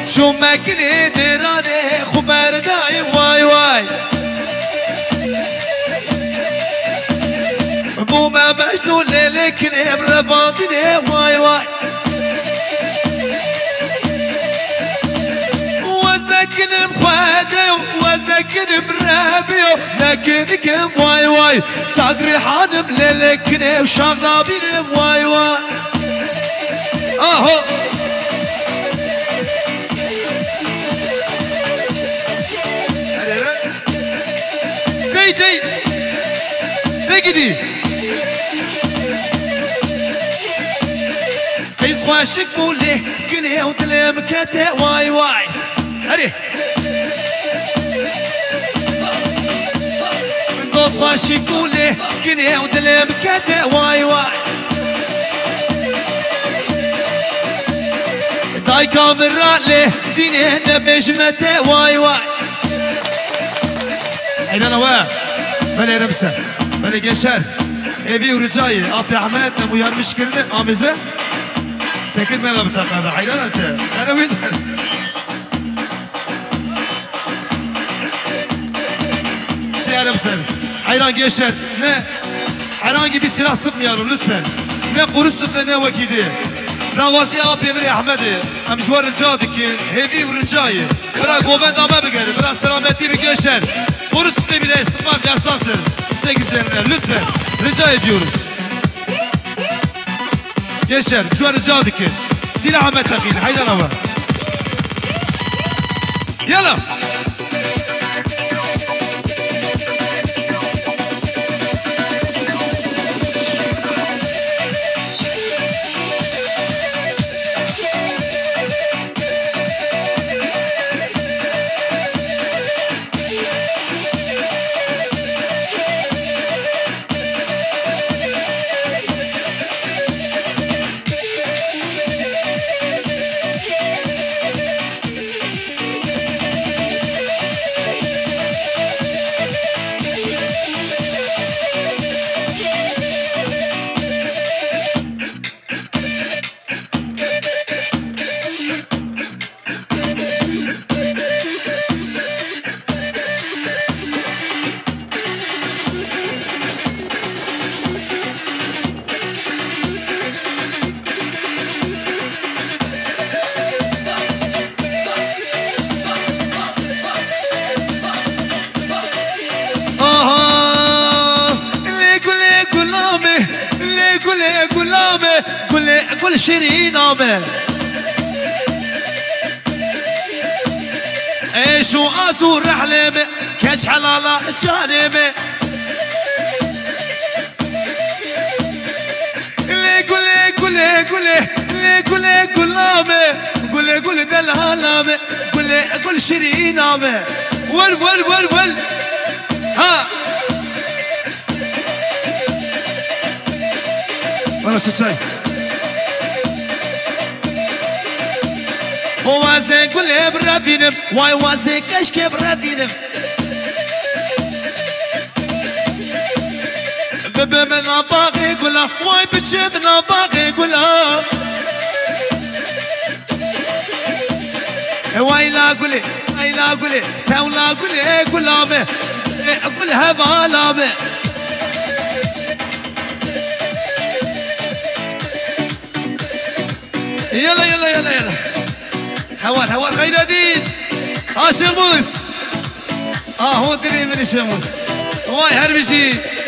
شو ما كني دراني خبر داي واي واي بو ما مجنون ليلكني برباطني واي واي وزنك مفادي وزنك مرابي لكنك واي واي تقري حانم ليلكني وشغابيني واي واي اهو دي دي دي قيس خواشك بولي كني ودلم كتا واي واي هري دوس خواشك بولي كني ودلم كتا واي واي داي كاميرا لي ديني هنا بجمته واي واي اين انا واه بلي رمسه بلي جشر ايبي ورجاي ابي احمد نمو يار مشكلنا امزه تكد ما بتقطع حيران انت انا وين سيارة مسن حيران جيشت نه حيران جيبي سلاح صفميانو لطفا نه قرص صفنا نه وكيدي نوازي ابي بري احمد امجوار رجادك هيبي ورجاي برا قوبان دامه بگري برا سلامتي بگشن قرص صفنا bile sıfat yasaktır 8'lerine lütfen rica ediyoruz. Gençler şu an rica edin ki silah Ahmet takın hayran hava. Yalla. كل شيرين عمه ايش وازور رحلمه كاش حلاله جانبه قول دلالامه كل شيرين عمه ول ها انا ساي وازن كل برافينم واي وازن كشك برافينم بابا من باغي قولا واي بتشي من باغي قولا واي لا قولي اي لا قولي تولا قولي قولامه قولها بالامه يلا هوار غير دين شموس هو دري من شموس واي هربشي